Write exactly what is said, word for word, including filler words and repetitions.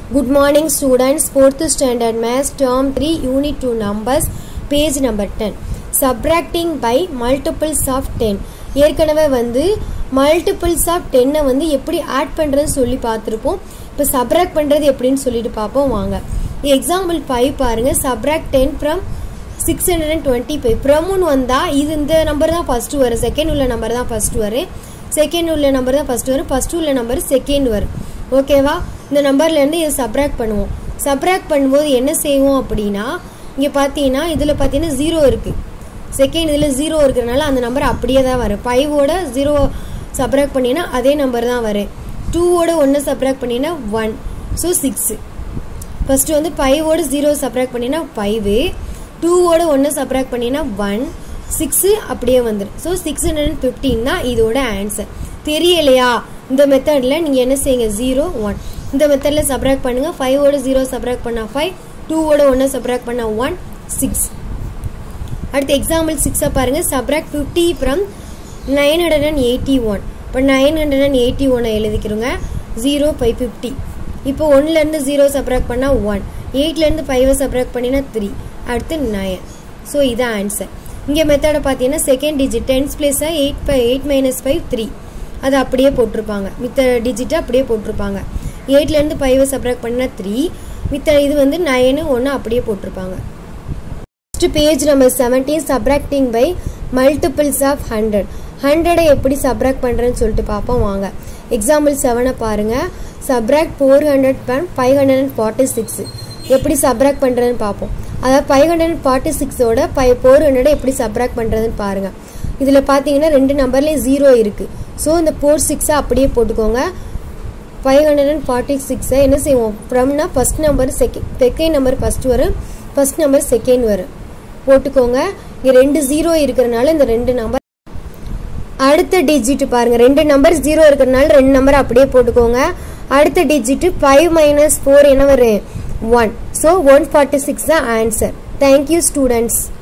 Good morning students, fourth standard maths term three unit two numbers page number ten. Subtracting by multiples of ten. ஏற்கனவே வந்து multiples of ten வந்து எப்படி add பண்றது சொல்லி பார்த்திருப்போம். இப்போ subtract பண்றது எப்படின்னு சொல்லிட்டு பாப்போம் வாங்க. Example five பாருங்க. Subtract ten from six hundred twenty-five. from வந்தா இது இந்த நம்பர் தான் ஃபர்ஸ்ட் வரும். செகண்ட் உள்ள நம்பர் தான் ஃபர்ஸ்ட் வரும். செகண்ட் உள்ள நம்பர் தான் ஃபர்ஸ்ட் வரும். ஃபர்ஸ்ட் உள்ள நம்பர் செகண்ட் வரும். ஓகேவா? இந்த நம்பர்ல இருந்து இத சப்ட்ராக்ட் பண்ணுவோம். சப்ட்ராக்ட் பண்ணும்போது என்ன செய்வோம் அப்படினா இங்க பாத்தீங்கன்னா இதுல பாத்தீங்கன்னா zero இருக்கு. செகண்ட் இதுல zero இருக்கறனால அந்த நம்பர் அப்படியே தான் வரும். five ஓட zero சப்ட்ராக்ட் பண்ணினா அதே நம்பர் தான் வரும். two ஓட one சப்ட்ராக்ட் பண்ணினா one. So six. ஃபர்ஸ்ட் வந்து five ஓட zero சப்ட்ராக்ட் பண்ணினா five. two ஓட one சப்ட்ராக்ட் பண்ணினா one. six அப்படியே வந்துரும். சோ six hundred fifteen தான் இதோட ஆன்சர். தெரியலையா? இந்த மெத்தட்ல நீங்க என்ன செய்யுங்க zero one. இந்த மெத்தட்ல சப்ட்ராக்ட் பண்ணுங்க. five ஓட zero சப்ட்ராக்ட் பண்ணா five, two ஓட one சப்ட்ராக்ட் பண்ணா one, six. அடுத்து எக்ஸாம்பிள் six பாருங்க. Subtract fifty from nine hundred eighty-one. இப்போ nine hundred eighty-one எழுதிக்கிறோங்க. zero by fifty. இப்போ one ல இருந்து zero சப்ட்ராக்ட் பண்ணா one. eight ல இருந்து five சப்ட்ராக்ட் பண்ணினா three. அடுத்து nine. சோ இது ஆன்சர். இங்க மெத்தட பாத்தீங்கன்னா second digit tens place eight by eight minus five three. அது அப்படியே போட்டுருப்பாங்க. மித்த டிஜிட் அப்படியே போட்டுருப்பாங்க. eight ல இருந்து five சப்ட்ராக்ட் பண்ணா three. மித்த இது வந்து nine one அப்படியே போட்டுருப்பாங்க. Next page number seventeen subtracting by multiples of one hundred. one hundred எப்படி சப்ட்ராக்ட் பண்றேன்னு சொல்லிட்டு பாப்போம் வாங்க. எக்ஸாம்பிள் seven பாருங்க. subtract four hundred from five hundred forty-six. எப்படி சப்ட்ராக்ட் பண்றதுன்னு பாப்போம். அதாவது five hundred forty-six ஓட four hundred எப்படி சப்ட்ராக்ட் பண்றதுன்னு பாருங்க. இதுல பாத்தீங்கன்னா ரெண்டு நம்பர்ல zero இருக்கு. சோ இந்த forty-six அப்படியே போட்டுக்கோங்க. five hundred forty-six என்ன செய்வோம்? fromனா first number second second number first வரும். first number second வரும். போட்டுக்கோங்க. இங்க ரெண்டு zero இருக்கறனால இந்த ரெண்டு நம்பர் அடுத்த டிஜிட் பாருங்க. ரெண்டு நம்பர் zero இருக்கறனால ரெண்டு நம்பர் அப்படியே போட்டுக்கோங்க. அடுத்த டிஜிட் five minus four என்ன வரும்? one. So one forty-six தான் ஆன்சர். Thank you students.